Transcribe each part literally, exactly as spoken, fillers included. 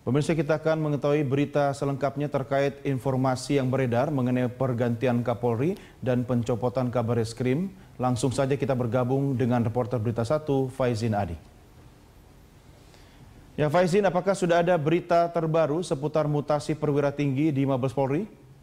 Pemirsa, kita akan mengetahui berita selengkapnya terkait informasi yang beredar mengenai pergantian Kapolri dan pencopotan Kabareskrim. Langsung saja kita bergabung dengan reporter Berita Satu, Faizin Adi. Ya Faizin, apakah sudah ada berita terbaru seputar mutasi perwira tinggi di Mabes Polri?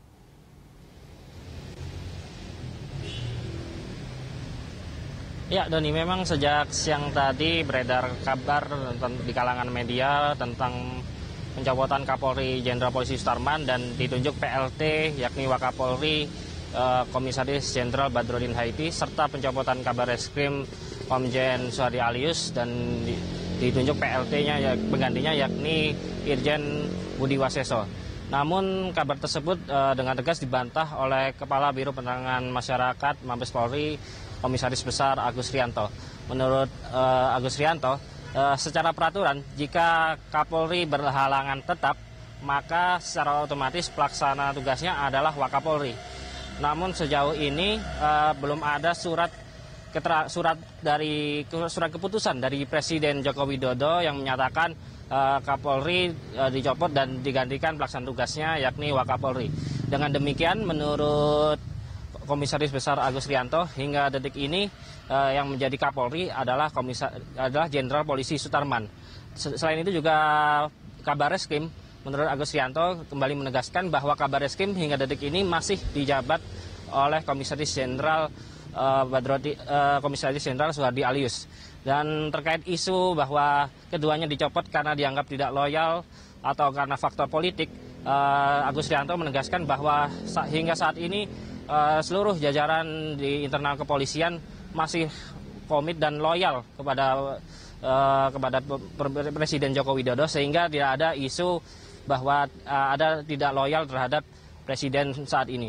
Ya, Doni, memang sejak siang tadi beredar kabar di kalangan media tentang pencopotan Kapolri Jenderal Polisi Sutarman dan ditunjuk P L T yakni Wakapolri eh, Komisaris Jenderal Badrodin Haiti serta pencopotan Kabareskrim Komjen Suhardi Alyus dan di, ditunjuk P L T-nya ya, penggantinya yakni Irjen Budi Waseso. Namun kabar tersebut eh, dengan tegas dibantah oleh Kepala Biro Penerangan Masyarakat Mabes Polri Komisaris Besar Agus Rianto. Menurut eh, Agus Rianto, eh, secara peraturan jika Kapolri berhalangan tetap maka secara otomatis pelaksana tugasnya adalah Wakapolri. Namun sejauh ini eh, belum ada surat ketera, surat dari surat keputusan dari Presiden Joko Widodo yang menyatakan eh, Kapolri eh, dicopot dan digantikan pelaksana tugasnya yakni Wakapolri. Dengan demikian menurut Komisaris Besar Agus Rianto hingga detik ini eh, yang menjadi Kapolri adalah Komisar adalah Jenderal Polisi Sutarman. Selain itu juga Kabareskrim menurut Agus Rianto kembali menegaskan bahwa Kabareskrim hingga detik ini masih dijabat oleh Komisaris Jenderal eh, Badrodi eh, Komisaris Jenderal Suhardi Alyus. Dan terkait isu bahwa keduanya dicopot karena dianggap tidak loyal atau karena faktor politik, eh, Agus Rianto menegaskan bahwa sa hingga saat ini Uh, seluruh jajaran di internal kepolisian masih komit dan loyal kepada uh, kepada Presiden Joko Widodo sehingga tidak ada isu bahwa uh, ada tidak loyal terhadap Presiden saat ini.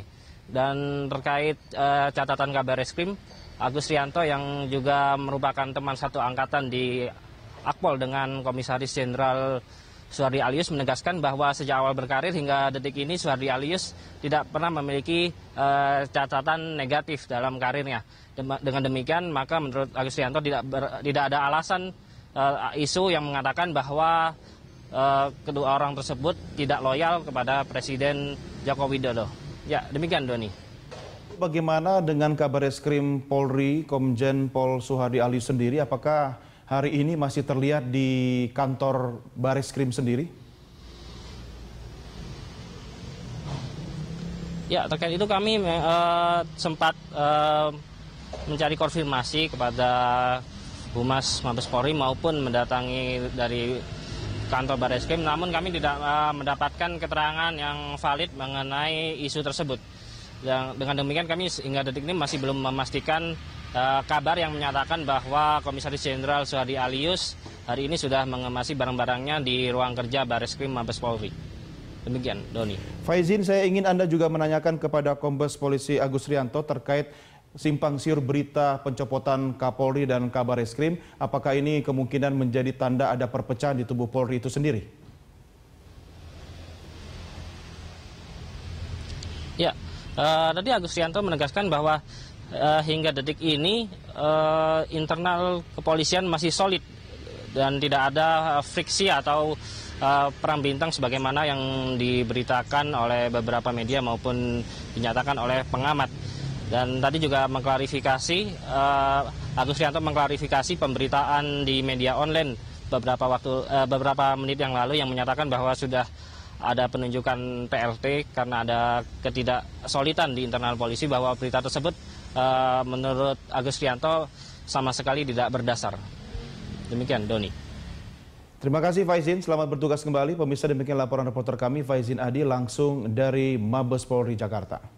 Dan terkait uh, catatan Kabareskrim, Agus Rianto yang juga merupakan teman satu angkatan di Akpol dengan Komisaris Jenderal Suhardi Alyus menegaskan bahwa sejak awal berkarir hingga detik ini Suhardi Alyus tidak pernah memiliki uh, catatan negatif dalam karirnya. Dengan demikian maka menurut Agus Rianto tidak ber, tidak ada alasan uh, isu yang mengatakan bahwa uh, kedua orang tersebut tidak loyal kepada Presiden Joko Widodo. Ya, demikian Doni. Bagaimana dengan Kabareskrim Polri Komjen Pol Suhardi Alyus sendiri? Apakah hari ini masih terlihat di kantor Bareskrim sendiri? Ya, terkait itu kami uh, sempat uh, mencari konfirmasi kepada Humas Mabes Polri maupun mendatangi dari kantor Bareskrim, namun kami tidak uh, mendapatkan keterangan yang valid mengenai isu tersebut. Dan dengan demikian kami hingga detik ini masih belum memastikan Uh, kabar yang menyatakan bahwa Komisaris Jenderal Suhardi Alyus hari ini sudah mengemasi barang-barangnya di ruang kerja Bareskrim Mabes Polri. Demikian, Doni. Faizin, saya ingin Anda juga menanyakan kepada Kombes Polisi Agus Rianto terkait simpang siur berita pencopotan Kapolri dan Kabareskrim. Apakah ini kemungkinan menjadi tanda ada perpecahan di tubuh Polri itu sendiri? Ya, uh, tadi Agus Rianto menegaskan bahwa Uh, hingga detik ini uh, internal kepolisian masih solid dan tidak ada uh, friksi atau uh, perang bintang sebagaimana yang diberitakan oleh beberapa media maupun dinyatakan oleh pengamat. Dan tadi juga mengklarifikasi, uh, Agus Rianto mengklarifikasi pemberitaan di media online beberapa waktu uh, beberapa menit yang lalu yang menyatakan bahwa sudah ada penunjukan P L T karena ada ketidaksolidan di internal polisi, bahwa berita tersebut Uh, menurut Agus Rianto sama sekali tidak berdasar. Demikian, Doni. Terima kasih Faizin, selamat bertugas kembali. Pemirsa, demikian laporan reporter kami Faizin Adi langsung dari Mabes Polri Jakarta.